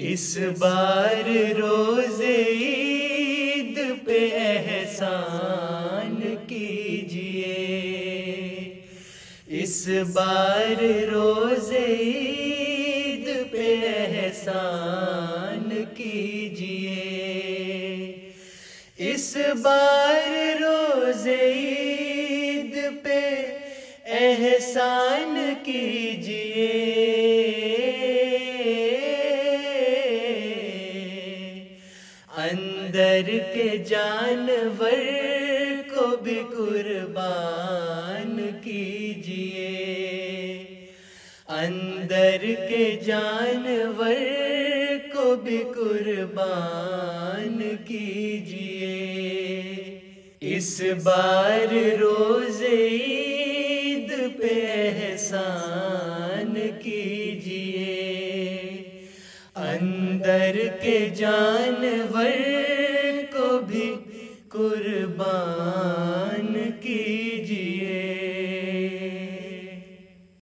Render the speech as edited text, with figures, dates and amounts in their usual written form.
اس بار روزے عید پہ احسان کیجئے، اس بار روزے عید پہ احسان کیجئے، اس بار روزے عید پہ احسان کیجئے، اندر کے جانور کو بھی قربان کیجئے، اندر کے جانور کو بھی قربان کیجئے، اس بار روزے عید پہ احسان کیجئے، اندر کے جانور کو بھی قربان کیجئے۔